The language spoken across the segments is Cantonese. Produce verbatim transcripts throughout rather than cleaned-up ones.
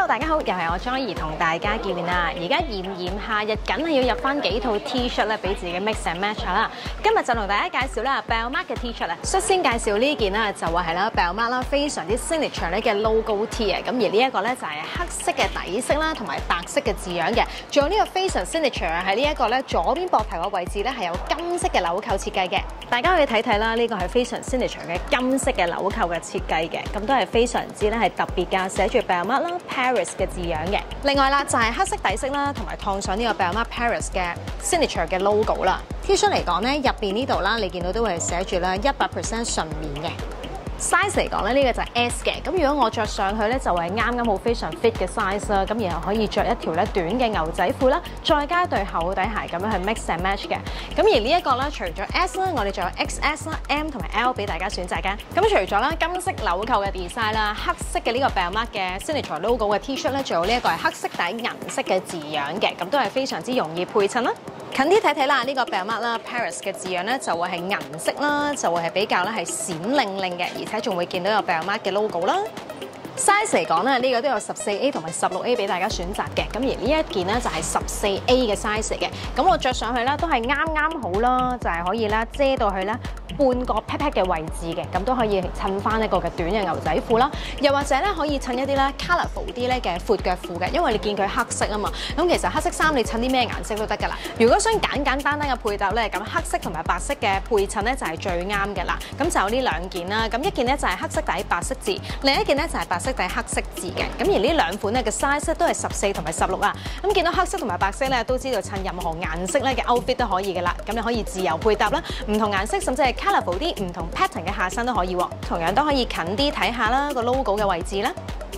大家好，又係我 Joy 同大家見面啦。而家炎炎夏日，梗係要入翻幾套 T-shirt 咧，俾自己 mix and match 啦。今日就同大家介紹啦 Belmart 嘅 T-shirt 啊。率先介紹呢件啦，就話係啦 Belmart 啦，非常之 signature 咧嘅 logo T 啊。咁而呢一個咧就係黑色嘅底色啦，同埋白色嘅字樣嘅。仲有呢個非常 signature 喺呢一個咧左邊膊頭嘅位置咧係有金色嘅紐扣設計嘅。大家可以睇睇啦，呢、這個係非常 signature 嘅金色嘅紐扣嘅設計嘅，咁都係非常之咧係特別㗎，寫住 Belmart 啦 Paris 嘅字樣嘅。另外啦，就係、是、黑色底色啦，同埋燙上呢個 Belmart Paris 嘅 signature 嘅 logo 啦。T-shirt 嚟講咧，入邊呢度啦，你見到都會寫住啦一百 percent 純棉嘅。size 嚟講咧，呢、這個就係 S 嘅。咁如果我着上去咧，就係啱啱好非常 fit 嘅 size 啦。咁然後可以着一條咧短嘅牛仔褲啦，再加對厚底鞋咁樣去 mix and match 嘅。咁而呢一個咧，除咗 S 啦，我哋仲有 X S 啦、M 同埋 L 俾大家選擇嘅。咁除咗啦金色紐扣嘅 design 啦，黑色嘅呢個 Belmart 嘅 signature logo 嘅 T-shirt 咧，仲有呢一個係黑色底銀色嘅字樣嘅，咁都係非常之容易配襯啦。近啲睇睇啦，呢個 Belmart 啦 Paris 嘅字樣咧就會係銀色啦，就會係比較咧係閃亮亮嘅，而且仲會見到有 Belmart 嘅 logo 啦。size 嚟講咧，呢個都有十四 A 同埋十六 A 俾大家選擇嘅。咁而呢一件咧就係十四 A 嘅 size 嚟嘅。咁我着上去咧都係啱啱好啦，就係可以啦遮到去咧半個 pat pat 嘅位置嘅，咁都可以襯翻一個嘅短嘅牛仔褲啦。又或者咧可以襯一啲咧 colourful 啲咧嘅闊腳褲嘅，因為你見佢黑色啊嘛。咁其實黑色衫你襯啲咩顏色都得㗎啦。如果想簡簡單單嘅配搭咧，咁黑色同埋白色嘅配襯咧就係最啱嘅啦。咁就有呢兩件啦。咁一件咧就係黑色底白色字，另一件咧就係白色底黑色字嘅。咁而呢兩款咧嘅 size 都係十四同埋十六啊。咁見到黑色同埋白色咧，都知道襯任何顏色咧嘅 outfit 都可以嘅啦。咁你可以自由配搭啦，唔同顏色甚至係 colourful 啲唔同 pattern 嘅下身都可以喎。同樣都可以近啲睇下啦個 logo 嘅位置啦。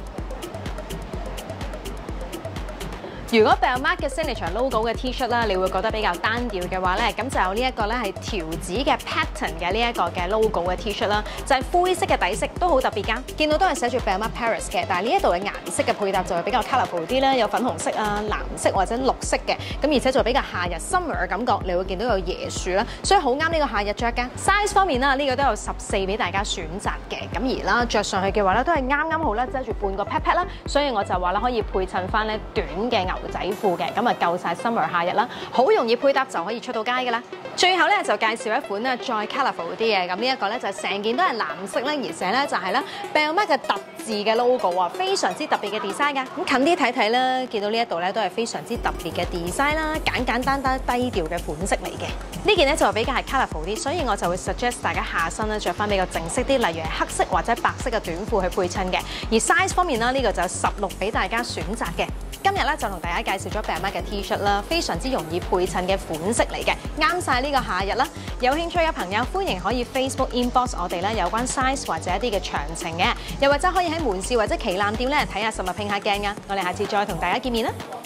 如果 Belmart 嘅 signature logo 嘅 T-shirt 啦，你會覺得比較單調嘅話咧，咁就有呢一個咧係條子嘅 pattern 嘅呢一個嘅 logo 嘅 T-shirt 啦，就係灰色嘅底色，都好特別㗎。見到都係寫住 Belmart Paris 嘅，但係呢一度嘅顏色嘅配搭就會比較 colourful 啲啦，有粉紅色啊、藍色或者綠色嘅，咁而且就比較夏日 summer 嘅感覺，你會見到有椰樹啦，所以好啱呢個夏日着㗎。size 方面啦，呢、這個都有十四俾大家選擇嘅，咁而啦着上去嘅話咧，都係啱啱好啦，遮住半個 pat pat 啦，所以我就話啦可以配襯翻咧短嘅牛仔褲嘅，咁啊夠晒 summer 夏日啦，好容易配搭就可以出到街噶啦。最後咧就介紹一款咧再 colourful 啲嘅，咁呢一個咧就係成件都係藍色咧，而且咧就係咧 Belmart 嘅特字嘅 logo 啊，非常之特別嘅 design 噶。咁近啲睇睇啦，見到呢一度咧都係非常之特別嘅 design 啦，簡簡單單低調嘅款式嚟嘅。呢件咧就比較係 colourful 啲，所以我就會 suggest 大家下身咧着翻比較正式啲，例如係黑色或者白色嘅短褲去配襯嘅。而 size 方面啦，呢個就有十六俾大家選擇嘅。今日咧就同大家介紹咗 Belmart 嘅 T-shirt 啦，非常之容易配襯嘅款式嚟嘅，啱晒呢個夏日啦。有興趣嘅朋友歡迎可以 Facebook inbox 我哋啦，有關 size 或者一啲嘅詳情嘅，又或者可以喺門市或者旗艦店咧睇下實物拼下鏡啊。我哋下次再同大家見面啦。